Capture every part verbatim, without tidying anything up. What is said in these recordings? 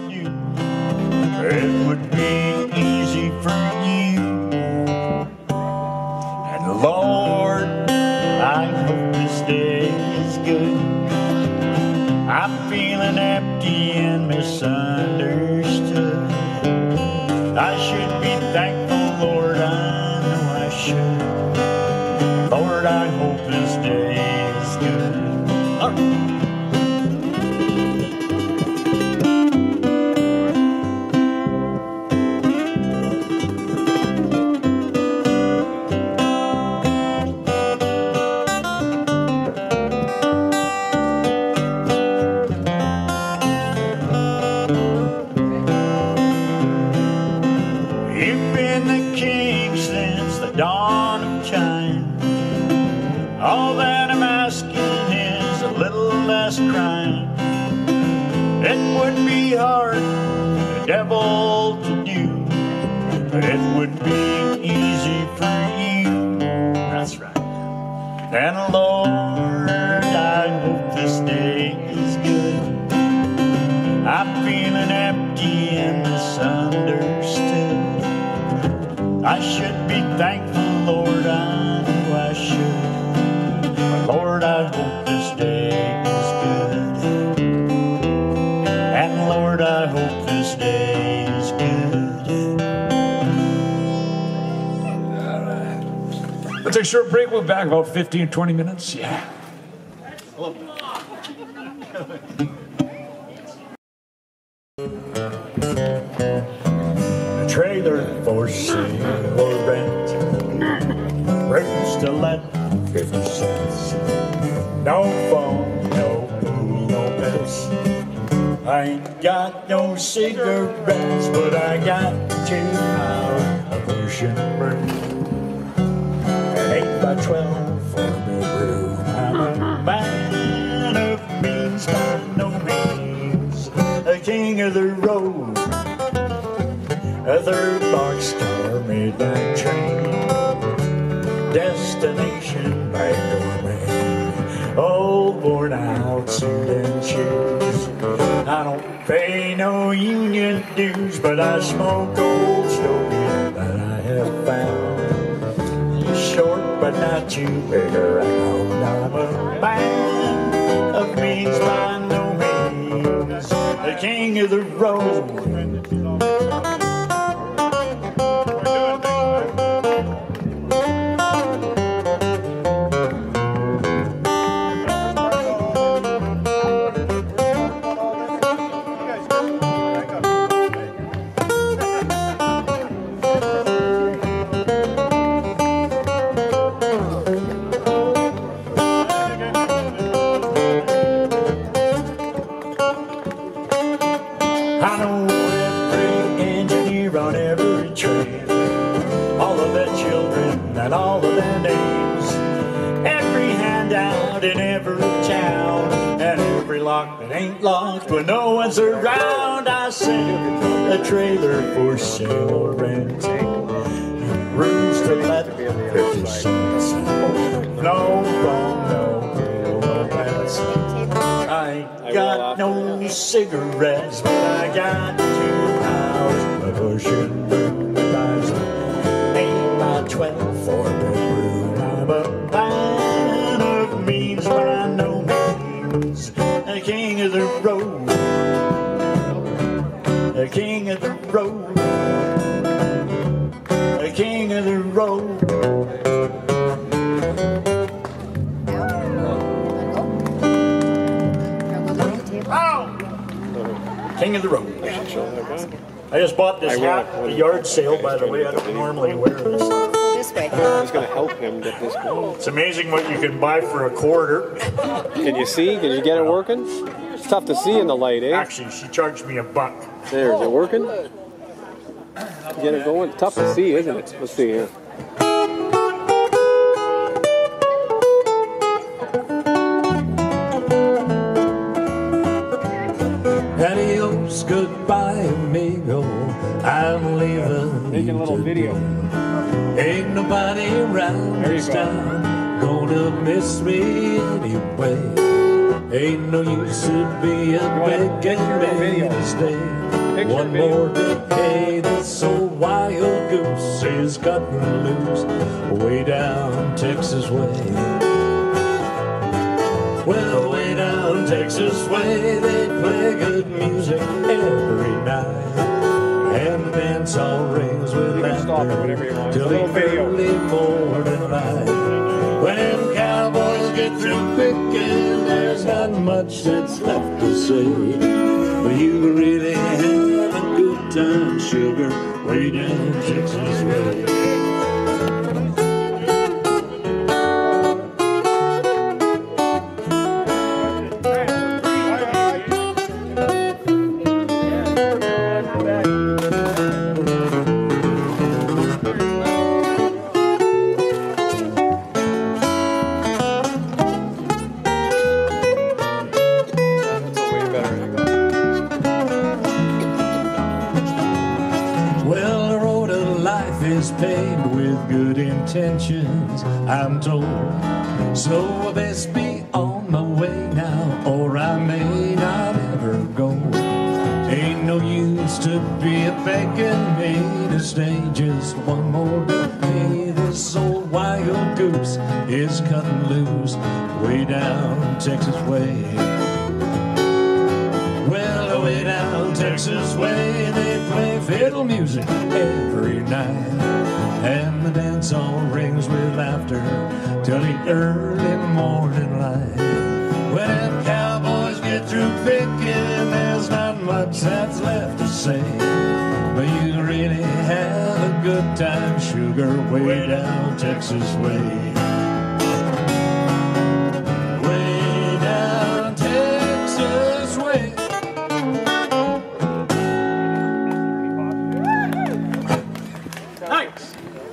do. It would be easy for you. And Lord, I hope this day is good. I'm feeling empty and misunderstood. I should be thankful, Lord, I know I should. Lord, I hope this day is good. All right. Dawn of time. All that I'm asking is a little less crime. It would be hard for the devil to do, but it would be easy for you. That's right. And Lord, I hope this day is good. I'm feeling empty and misunderstood. I should be thankful, Lord, I know I should. But Lord, I hope this day is good. And Lord, I hope this day is good. All right. Let's take a short break. We'll be back about fifteen, twenty minutes. Yeah. A trailer for sale or rent, rent still at fifty cents. No phone, no pool, no pets. I ain't got no cigarettes, but I got two out of ocean brew. An eight by twelve for a bedroom. I'm a man of means by no means, a king of the road. A third boxcar midnight train, destination Bangor, Maine. Old worn out suit and shoes. I don't pay no union dues, but I smoke old stogie that I have found. Short but not too big around. I'm a man of means by no means, the king of the road. I know every engineer on every train, all of their children and all of their names, every handout in every town, and every lock that ain't locked when no one's around. I sing a trailer for sale or rent, rooms to let, fifty cents. No phone, no bill, no rent. I ain't got no cigarettes, but I got two hours of ocean brew. Buys an eight by twelve for a bedroom. I'm a man of means by no means, the king of the road, the king of the road, the king of the road. King of the road. I just bought this hat at a yard sale, by the way. I don't normally wear this. This way. I was going to help him get this going. It's amazing what you can buy for a quarter. Can you see? Can you get it working? It's tough to see in the light, eh? Actually, she charged me a buck. There, is it working? Get it going? Tough to see, isn't it? Let's see here. Adios, goodbye, amigo. I'm leaving. Making a little video. Ain't nobody around this town gonna miss me anyway. Ain't no use to be a begging me to stay. picture One video. more decade, this old wild goose is cutting loose way down Texas way. Well, way down Texas way, they play good music every night, and the dance all rings with laughter till the early morning light. When cowboys get through picking, there's not much that's left to say, but you really have a good time, sugar, way down Texas way. Well, the road of life is paved with good intentions, I'm told. So I best be on my way now, or I may not ever go. Ain't no use to be a begging me to stay just one more day. This old wild goose is cutting loose way down Texas way. Well, way down Texas way, they play fiddle music every night, and the dance all rings with laughter till the early morning light. When cowboys get through picking, there's not much that's left to say, but you really have a good time, sugar, way down Texas way. Way down Texas way. Nice.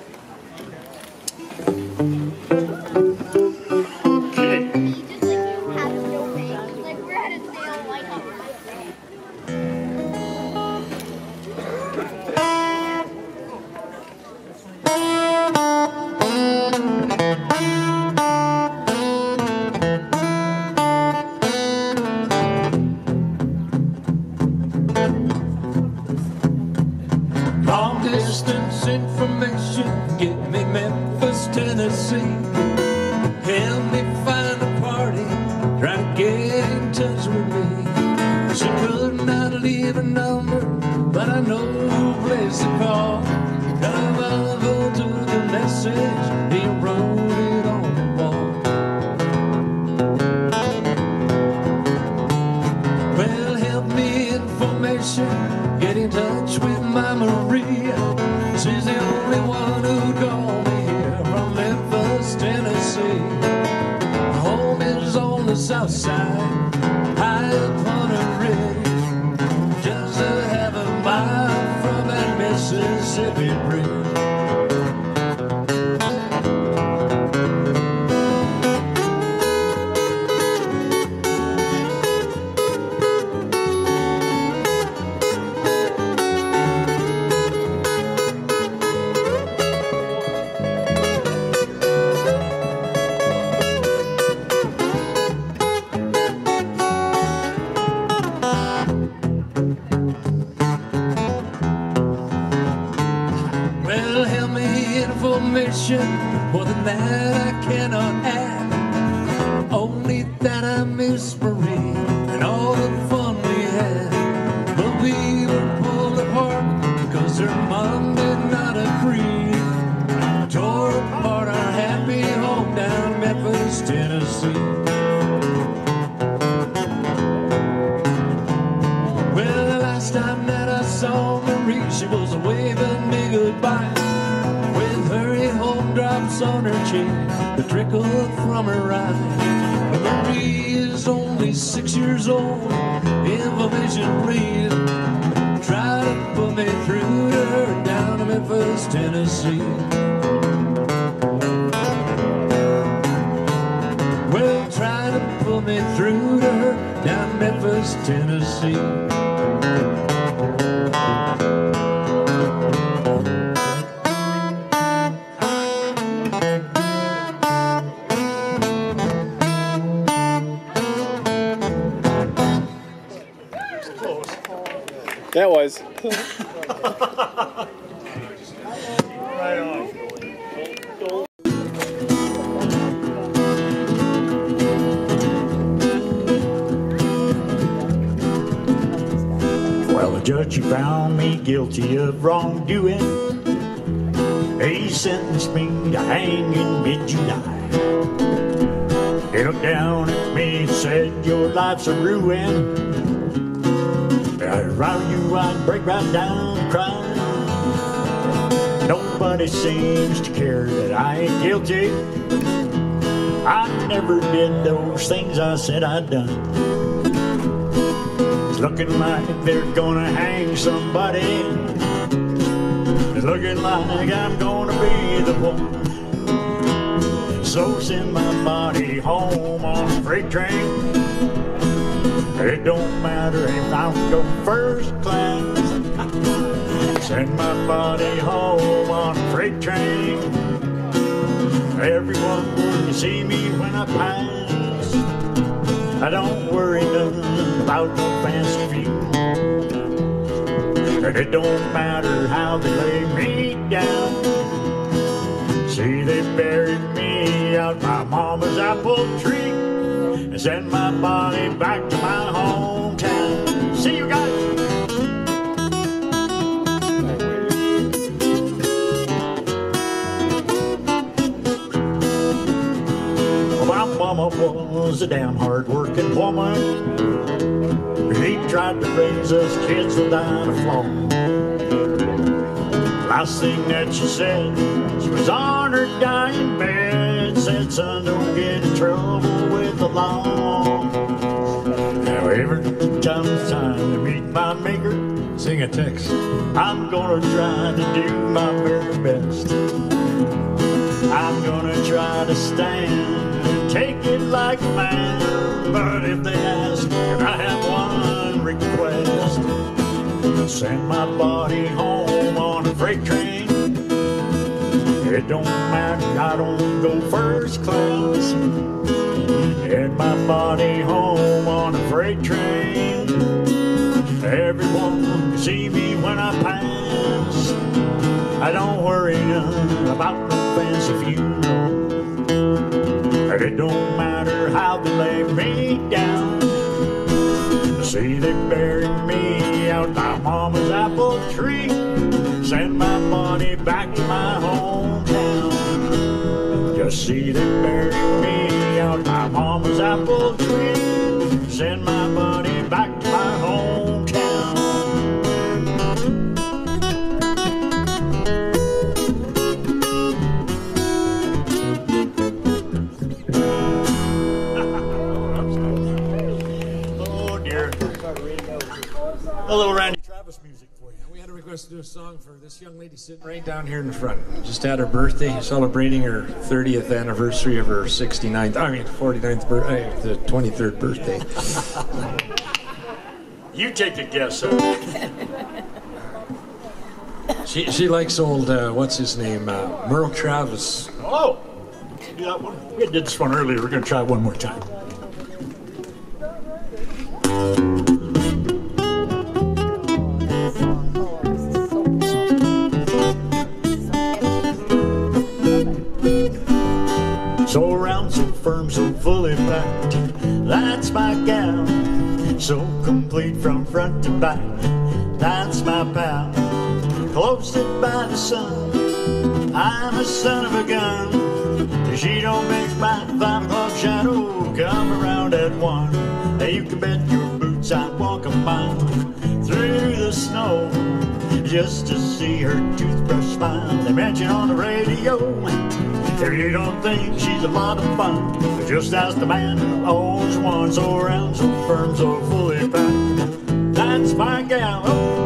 Long distance information, get me Memphis, Tennessee. Help me find a party, try to get in touch with me. She could not leave a number, but I know who place to call. Come on, go to the message, he wrote it on the wall. Well, help me information, get in touch with my Maria. She's the only one who called me here from Memphis, Tennessee. Home is on the south side, high up on a ridge, just a half a mile from that Mississippi bridge. Well, help me information, more than that I cannot add. Only that I miss Marie and all the fun we had. But we were pulled apart because her mom did not agree. Tore apart our happy home down in Memphis, Tennessee. Well, the last time that I saw Marie, she was waving me goodbye. With hurry home drops on her cheek, the trickle from her eye. Marie is only six years old, information please. Try to put me through to her down to Memphis, Tennessee. Well, try to pull me through to her down to Memphis, Tennessee. That was. Right on. Well, the judge found me guilty of wrongdoing. He sentenced me to hang in mid-July. He looked down at me and said, your life's a ruin. Around you I'd break right down and cry. Nobody seems to care that I ain't guilty. I never did those things I said I'd done. It's looking like they're gonna hang somebody. It's looking like I'm gonna be the one. So send my body home on a freight train. It don't matter if I go first class. Send my body home on a freight train. Everyone will see me when I pass. I don't worry none about no fancy view. And it don't matter how they lay me down. See, they buried me out my mama's apple tree. And send my body back to my hometown. See you guys. Well, my mama was a damn hard-working woman. She tried to raise us kids without a flaw. Last thing that she said, she was on her dying bed. Said, son, don't get in trouble with the law. Now every time it's time to meet my maker, Sing a text. I'm gonna try to do my very best. I'm gonna try to stand and take it like a man. But if they ask, can I have one request? Send my body home on a freight train. It don't matter, I don't go first class. Get my body home on a freight train. Everyone can see me when I pass. I don't worry none about no fancy funeral. And it don't matter how they lay me down. See, they buried me out my mama's apple tree. Send my body back to my hometown. Just see, they buried me out my mama's apple tree. Send my body back to my hometown. Oh dear. A little Randy Travis music for you. We had a request to do a song for this young lady sitting right down here in the front. Just had her birthday, celebrating her thirtieth anniversary of her sixty-ninth, I mean forty-ninth birthday, the twenty-third birthday. You take a guess. Huh? She she likes old, uh, what's his name, uh, Merle Travis. Oh, do that one. We did this one earlier. We're going to try it one more time. So round, so firm, so fully packed, that's my gal. So complete from front to back, that's my pal. Close it by the sun, I'm a son of a gun. She don't make my five o'clock shadow come around at one. Hey, you can bet your boots I'd walk a mile through the snow just to see her toothbrush smile. They mention on the radio. If you don't think she's a lot of fun, just ask the man who owns one. So round, so firm, so fully packed, that's my gal. Oh.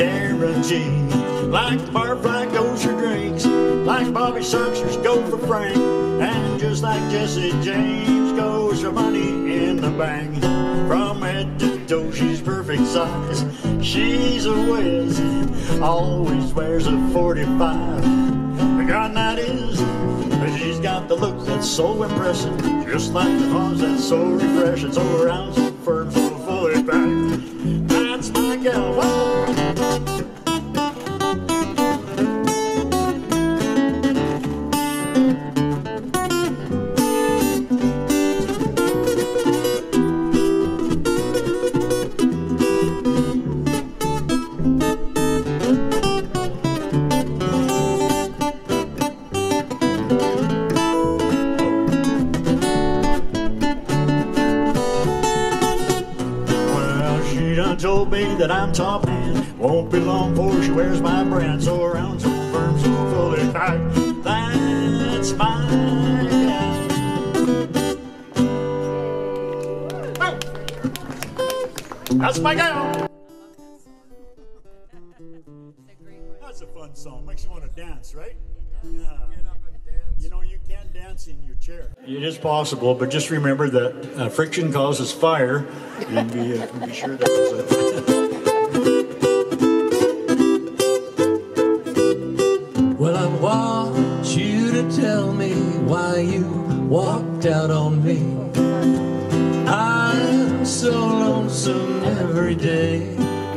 guarantee. Like Barfly goes for drinks, like Bobby Soxers go for Frank, and just like Jesse James goes for money in the bank. From head to toe she's perfect size, she's a whiz, always wears a forty-five. The God that is, but she's got the look that's so impressive, just like the palms that's so refreshing, so round, so firm, so fully packed. That's my gal. Whoa. Told me that I'm top hand, won't be long before she wears my brand, so round, so firm, so fully packed. That's my gal. Oh. That's my gal. That's a fun song. Makes you want to dance, right? Yeah. Get up and dance. You know, you can't dance in your chair. It is possible, but just remember that uh, friction causes fire. And be, uh, be sure that there's a... Well, I want you to tell me why you walked out on me. I'm so lonesome every day.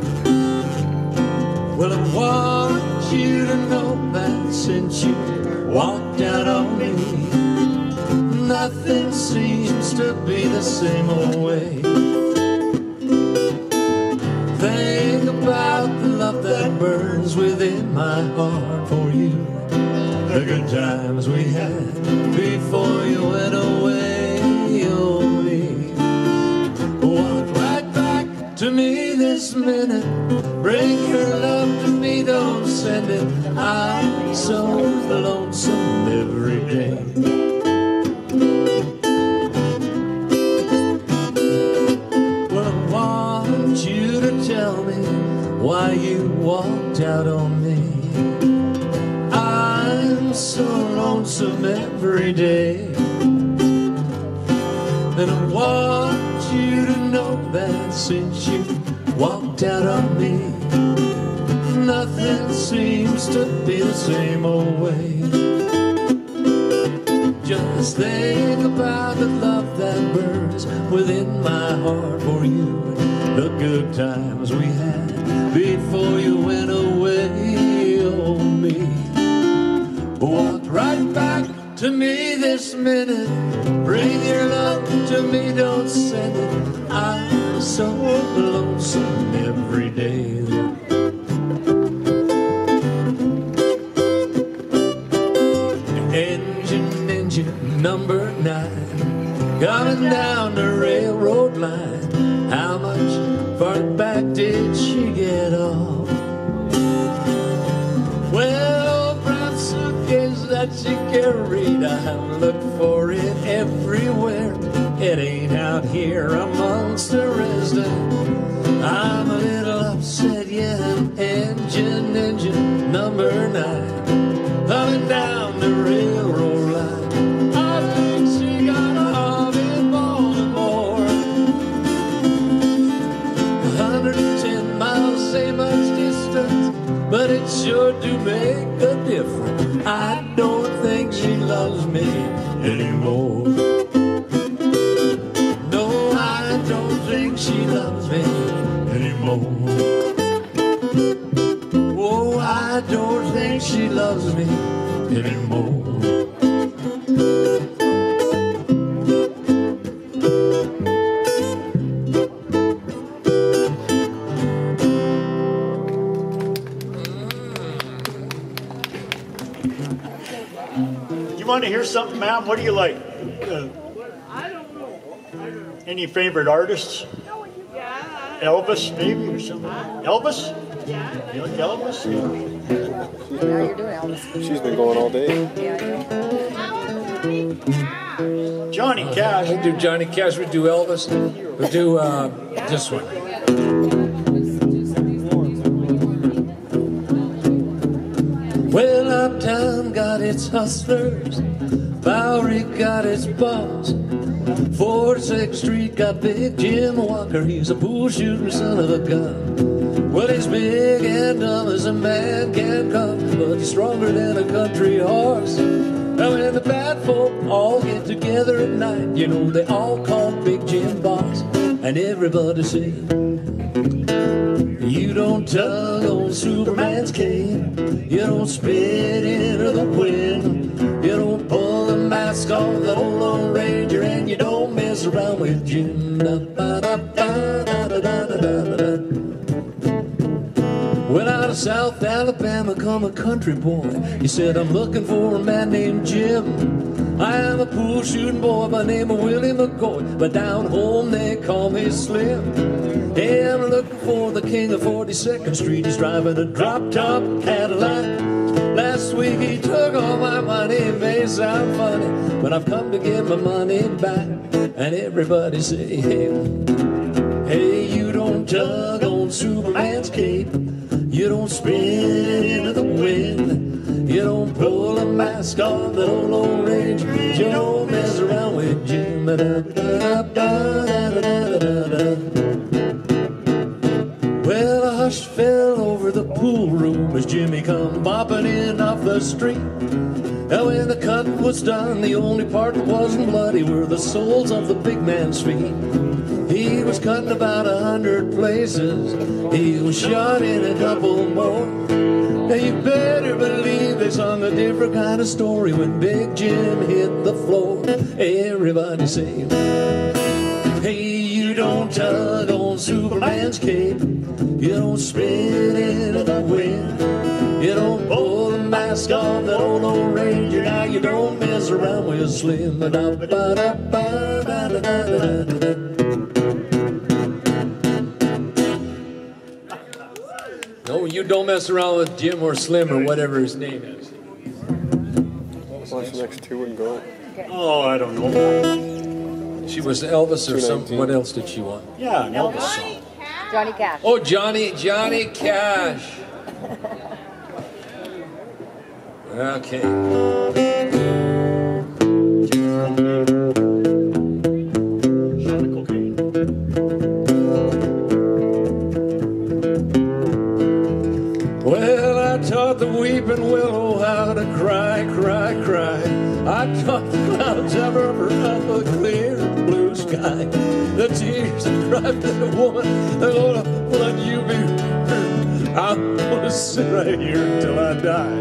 Well, I want you to know that since you walked out on me, nothing seems to be the same old way. Think about the love that burns within my heart for you, the good times we had before you went away. Oh, me, walk right back to me this minute, bring your love to me, don't send it. I'm so lonesome every day. Well, I want you to tell me why you walked out on me. I'm so lonesome every day. And I want you to know that since you walked out on me, nothing seems to be the same old way. Just think about the love that burns within my heart for you, the good times we had before you went away. Oh, me, walk right back to me this minute, bring your love to me, don't send it. I'm so lonesome every day. Engine, engine number nine, coming down the railroad line. How much farther back did she get off? Well, brown suitcase that she carried, I've looked for it everywhere. It ain't out here amongst the residents. I'm a little upset, yeah. Engine, engine number nine, coming down the railroad line. I think she got off in Baltimore. one hundred ten miles, same much distance, but it sure do make a difference. I don't think she loves me anymore. She loves me anymore. Oh, I don't think she loves me anymore. You want to hear something, ma'am? What do you like? Uh, I don't know. any favorite artists? Elvis, maybe, or something. Elvis? Yeah. You like Elvis? Now you're doing Elvis. She's been going all day. Yeah, I know. Johnny Cash. We do Johnny Cash, we do Elvis, we do uh, this one. Downtown got its hustlers, Bowery got its boss, forty-sixth Street got Big Jim Walker. He's a pool shooting son of a gun. Well, he's big and dumb as a man can come, but he's stronger than a country horse. Now when the bad folk all get together at night, you know they all call Big Jim boss. And everybody say, you don't tug on Superman's cape, you don't spit into the wind, you don't pull the mask off the old Lone Ranger, and you don't mess around with Jim. Went out of South Alabama, come a country boy. He said, I'm looking for a man named Jim. I am a pool shooting boy by name of Willie McCoy, but down home they call me Slim. Hey, I'm looking for the king of forty-second Street. He's driving a drop-top Cadillac. Last week he took all my money. It may sound funny, but I've come to get my money back. And everybody say, hey, hey, you don't tug on Superman's cape, you don't spin into the wind, you don't pull a mask off the old Lone Ranger, you don't mess around with Jim. Well, a hush fell over the pool room as Jimmy come bopping in off the street. Now when the cut was done, the only part that wasn't bloody were the soles of the big man's feet. He was cutting about a hundred places, he was shot in a couple more. Now you better believe they sung a different kind of story when Big Jim hit the floor. Everybody say, hey, you don't tug on Superman's cape, you don't spit into the wind, you don't pull the mask off the old Lone Ranger, now you don't mess around with Slim. No, you don't mess around with Jim or Slim or whatever his name is. Watch the next two and go. Oh, I don't know. She was Elvis or something. What else did she want? Yeah, an Elvis song. Johnny Cash. Oh, Johnny, Johnny Cash. Okay. Well, I taught the weeping willow how to cry, cry, cry. I taught the clouds ever up a clear blue sky. The tears that cried to the woman, they're gonna let you be heard. I'm gonna sit right here until I die.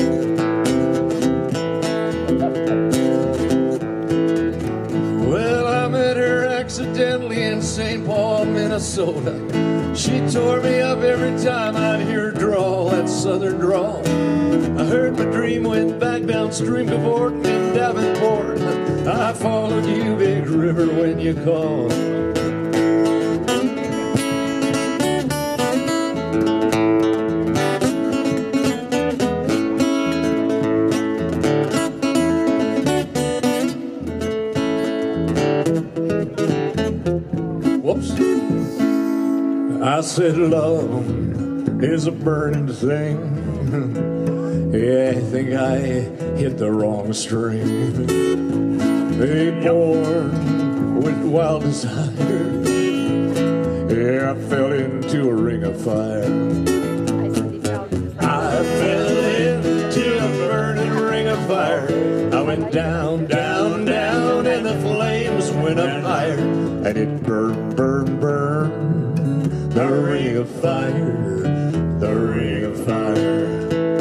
Well, I met her accidentally in Saint Paul, Minnesota. She tore me up every time I'd hear her drawl, that southern drawl. I heard my dream went back downstream to Borton in Davenport. I followed you, Big River, when you called. Whoops. I said love is a burning thing. Yeah, I think I hit the wrong string. They born with wild desire. Yeah, I fell into a ring of fire. I fell into a burning ring of fire. I went down, down, down, and the flames went up higher. And it burned, burned, burned, the ring of fire, the ring of fire.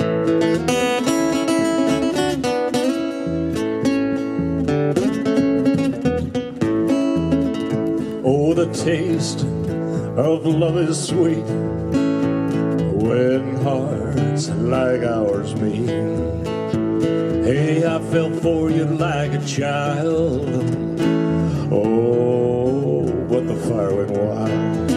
Oh, the taste of love is sweet when hearts like ours meet. Hey, I fell for you like a child. Oh, but the fire went wild.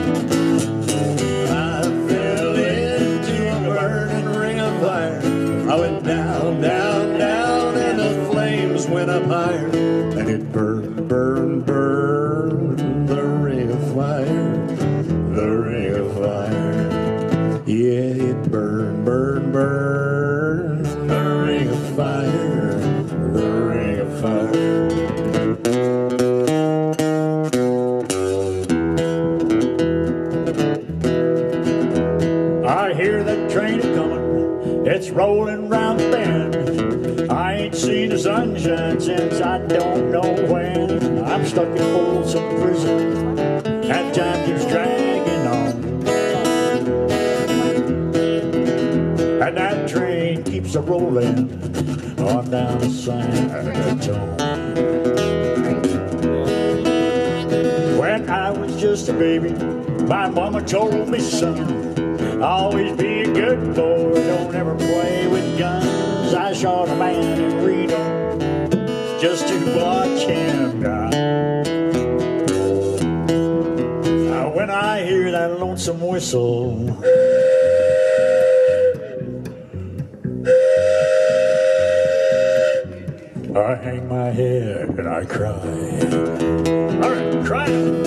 I fell into a burning ring of fire. I went down, down, down, and the flames went up higher. And it burned, burned, burned, the ring of fire, the ring of fire. Yeah, it burned, burned, burned, the ring hear that train a-comin', it's rolling round the bend. I ain't seen the sunshine since I don't know when. I'm stuck in Folsom Prison, that time keeps dragging on. And that train keeps a-rolling on down the San Antonio. When I was just a baby, my mama told me, son, always be a good boy, don't ever play with guns. I shot a man in Reno just to watch him die. Now when I hear that lonesome whistle, I hang my head and I cry. All right, cry.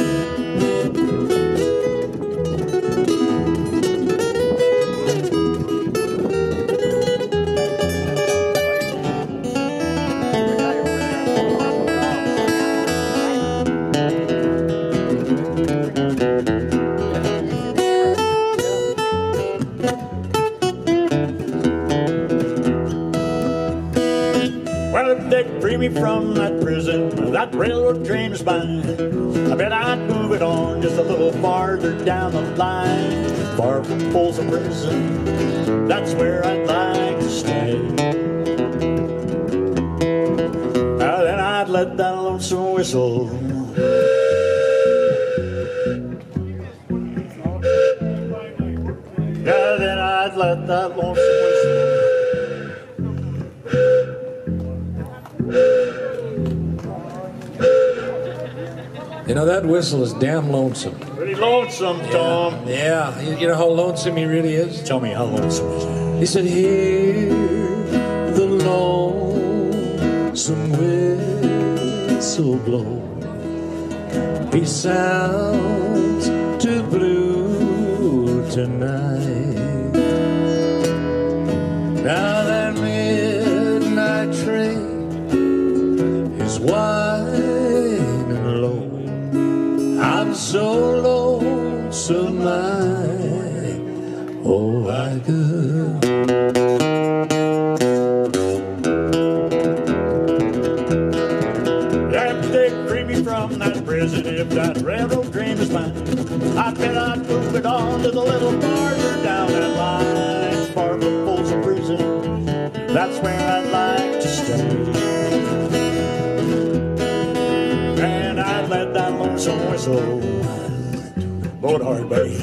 Well, if they free me from that prison, that railroad train is mine, I bet I'd move it on just a little farther down the line. Far from Folsom Prison, that's where I'd like to stay. Now then I'd let that lonesome whistle Now then I'd let that lonesome whistle You know, that whistle is damn lonesome. Pretty lonesome, Tom. Yeah, you, you know how lonesome he really is? Tell me, how lonesome is it? He said, hear the lonesome whistle blow. He sounds too blue tonight. Now that midnight train is winding low. I'm so lonesome, I, oh, I could. If they free me from that prison, if that railroad train is mine, I bet I'd move it on to the little farther down that line. Far from Folsom Prison, that's where I'd like to stay. And I'd let that lonesome whistle blow it hard, buddy.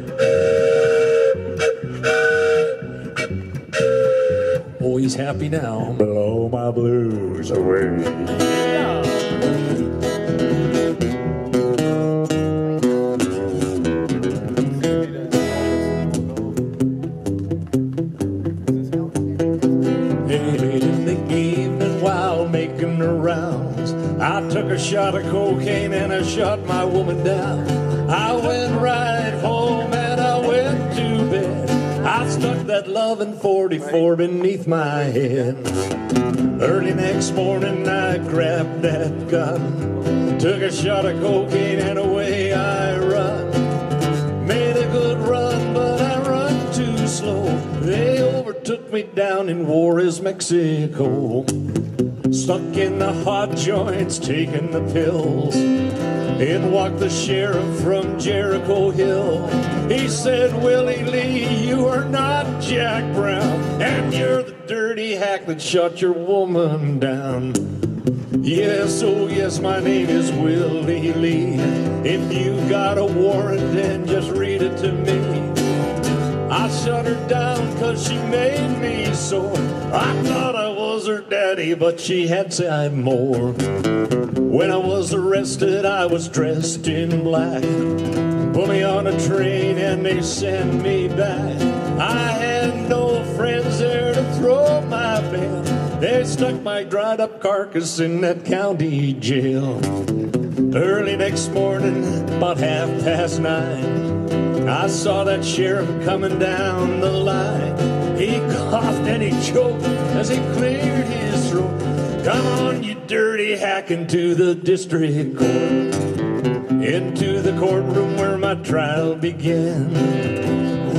Oh, he's happy now. Blow my blues away. Yeah. Late in the evening while making the rounds, I took a shot of cocaine and I shot my woman down. I went right home and I went to bed. I stuck that loving forty-four beneath my head. Early next morning I grabbed that gun, took a shot of cocaine and away I run. Made a good run, but I run too slow. They overtook me down in Juarez, Mexico. Stuck in the hot joints, taking the pills. In walked the sheriff from Jericho Hill. He said, Willie Lee, you are not Jack Brown, and you're the dirty hack that shot your woman down. Yes, oh yes, my name is Willie Lee. If you got a warrant, then just read it to me. I shut her down cause she made me sore. I thought I was her daddy, but she had said more. When I was arrested, I was dressed in black. Put me on a train and they sent me back. I had no friends there to throw my bail. They stuck my dried up carcass in that county jail. Early next morning, about half past nine, I saw that sheriff coming down the line. He coughed and he choked as he cleared his throat. Come on, you dirty hack, into the district court. Into the courtroom where my trial began.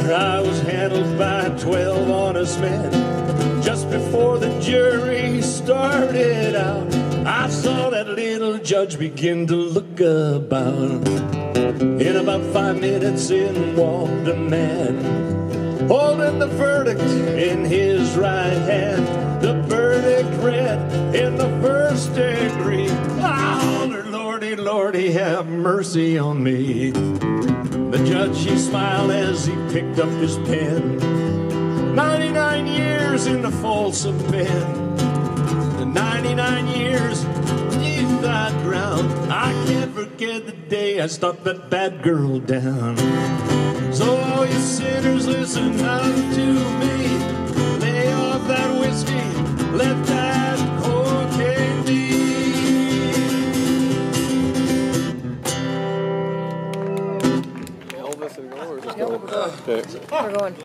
I was handled by twelve honest men. Just before the jury started out, I saw that little judge begin to look about. In about five minutes in walked a man, holding the verdict in his right hand. The verdict read in the first degree. I hollered, Lordy, Lordy, have mercy on me. The judge, he smiled as he picked up his pen. ninety-nine years in the Folsom Pen. The ninety-nine years beneath that ground. I can't forget the day I stopped that bad girl down. So all you sinners, listen unto me. Lay off that whiskey, let that cocaine be. Elvis and go or just No, go? we're going. Okay. We're going.